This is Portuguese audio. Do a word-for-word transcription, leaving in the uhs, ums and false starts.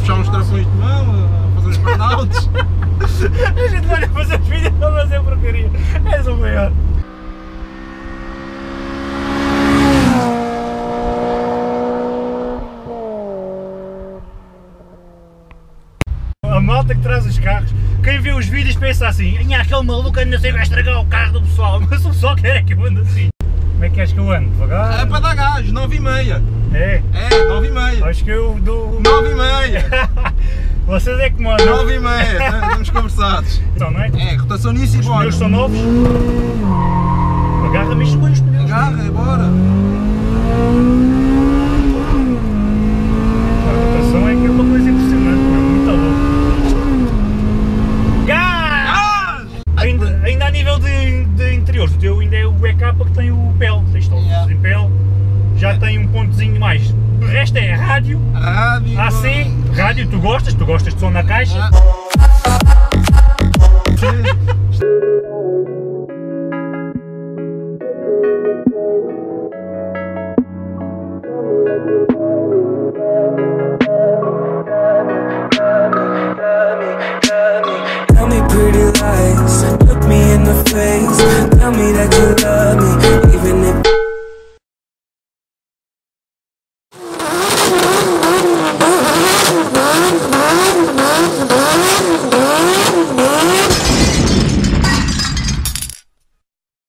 puxar uns travões de mão, a fazer uns burnouts. A gente vai fazer vídeo para fazer porcaria. És o maior. A malta que traz os carros, quem vê os vídeos pensa assim: aquele maluco anda sempre a estragar o carro do pessoal, mas o pessoal quer é que eu ande assim. Como é que queres que eu ande? Devagar? É para dar gás, nove e meia. É? É, nove e meia. Acho que eu dou... nove e meia. Vocês é que mandam. nove e meia, estamos conversados. Então, não é? É, rotação nisso e Os bora. pneus são novos. Agarra-me isto com os pneus. Agarra, bora. A rotação é que é uma coisa impressionante, meu, muito louco. Gás! Ainda, ainda a nível de, de interiores, o teu ainda é o E K que tem o P E L, tens todos Yeah. em P E L, já tem um pontozinho mais. O resto é rádio, Rádio. A C, rádio, tu gostas, tu gostas de som na caixa. Ah.